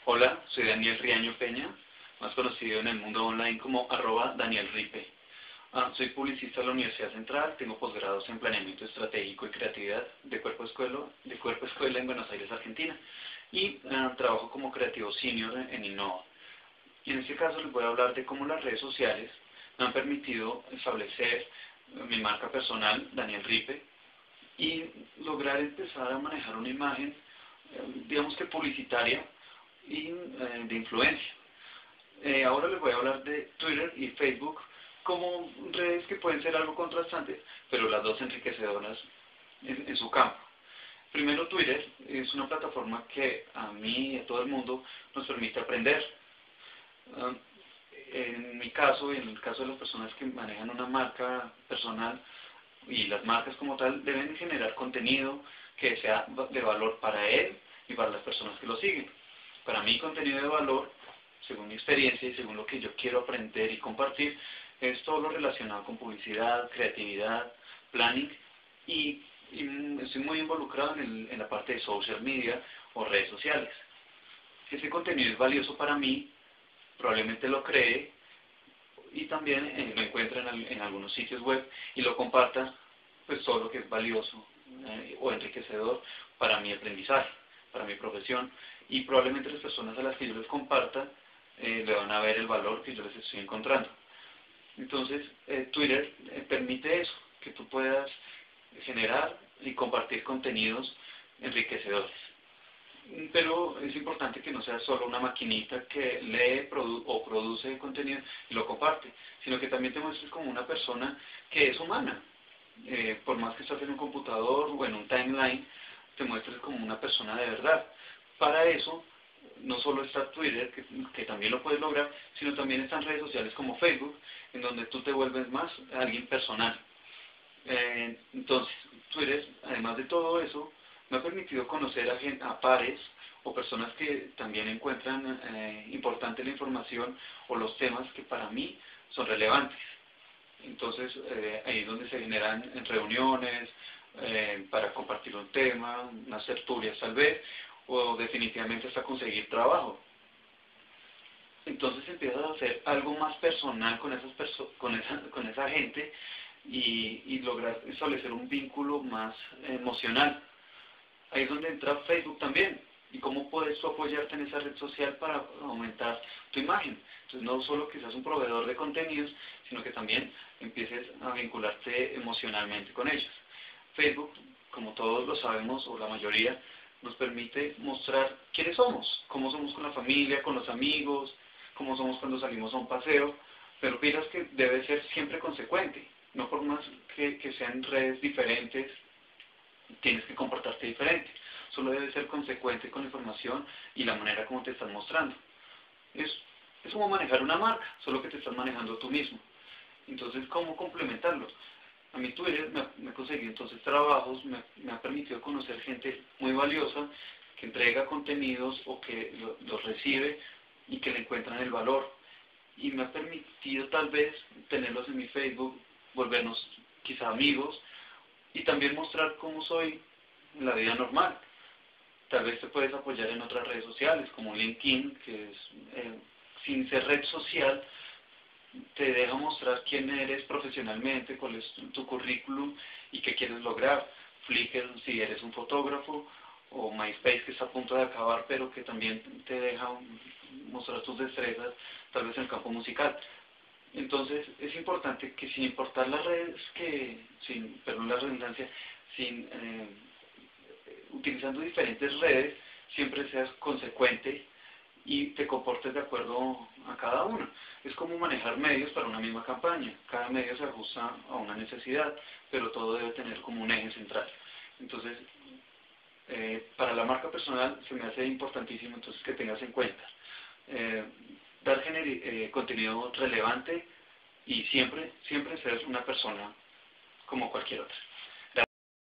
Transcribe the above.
Hola, soy Daniel Riaño Peña, más conocido en el mundo online como @DanielRipe. Soy publicista de la Universidad Central, tengo posgrados en Planeamiento Estratégico y Creatividad de Cuerpo Escuela en Buenos Aires, Argentina, y trabajo como creativo senior en Innova. Y en este caso les voy a hablar de cómo las redes sociales me han permitido establecer mi marca personal, Daniel Ripe, y lograr empezar a manejar una imagen, digamos que publicitaria y de influencia. Ahora les voy a hablar de Twitter y Facebook como redes que pueden ser algo contrastantes, pero las dos enriquecedoras en su campo. Primero, Twitter es una plataforma que a mí y a todo el mundo nos permite aprender. En mi caso y en el caso de las personas que manejan una marca personal, y las marcas como tal deben generar contenido que sea de valor para él y para las personas que lo siguen. Para mí, contenido de valor, según mi experiencia y según lo que yo quiero aprender y compartir, es todo lo relacionado con publicidad, creatividad, planning, y estoy muy involucrado en la parte de social media o redes sociales. Ese contenido es valioso para mí, probablemente lo cree y también lo encuentre en algunos sitios web y lo comparta, pues todo lo que es valioso o enriquecedor para mi aprendizaje, para mi profesión, y probablemente las personas a las que yo les comparta le van a ver el valor que yo les estoy encontrando. Entonces, Twitter permite eso, que tú puedas generar y compartir contenidos enriquecedores. Pero es importante que no sea solo una maquinita que lee o produce contenido y lo comparte, sino que también te muestres como una persona que es humana. Por más que estés en un computador o en un timeline, te muestres como una persona de verdad. Para eso, no solo está Twitter, que también lo puedes lograr, sino también están redes sociales como Facebook, en donde tú te vuelves más alguien personal. Entonces, Twitter, además de todo eso, me ha permitido conocer a pares o personas que también encuentran importante la información o los temas que para mí son relevantes. Entonces, ahí es donde se generan reuniones para compartir un tema, unas tertulias tal vez, o definitivamente hasta conseguir trabajo. Entonces empiezas a hacer algo más personal con esa gente y lograr establecer un vínculo más emocional. Ahí es donde entra Facebook también. ¿Y cómo puedes tú apoyarte en esa red social para aumentar tu imagen? Entonces, no solo que seas un proveedor de contenidos, sino que también empieces a vincularte emocionalmente con ellos. Facebook, como todos lo sabemos, o la mayoría, nos permite mostrar quiénes somos, cómo somos con la familia, con los amigos, cómo somos cuando salimos a un paseo, pero piensas que debe ser siempre consecuente, no por más que sean redes diferentes, tienes que comportarte diferente, solo debes ser consecuente con la información y la manera como te están mostrando. Es como manejar una marca, solo que te estás manejando tú mismo. Entonces, ¿cómo complementarlo? A mí Twitter me ha conseguido entonces trabajos, me ha permitido conocer gente muy valiosa que entrega contenidos o que los recibe y que le encuentran el valor. Y me ha permitido tal vez tenerlos en mi Facebook, volvernos quizá amigos y también mostrar cómo soy en la vida normal. Tal vez te puedes apoyar en otras redes sociales como LinkedIn, que es, sin ser red social, te deja mostrar quién eres profesionalmente, cuál es tu currículum y qué quieres lograr. Flickr, si eres un fotógrafo, o MySpace, que está a punto de acabar, pero que también te deja mostrar tus destrezas, tal vez en el campo musical. Entonces, es importante que sin importar las redes, perdón la redundancia, utilizando diferentes redes, siempre seas consecuente y te comportes de acuerdo a cada una. Es como manejar medios para una misma campaña. Cada medio se ajusta a una necesidad, pero todo debe tener como un eje central. Entonces, para la marca personal se me hace importantísimo entonces que tengas en cuenta dar contenido relevante y siempre ser una persona como cualquier otra.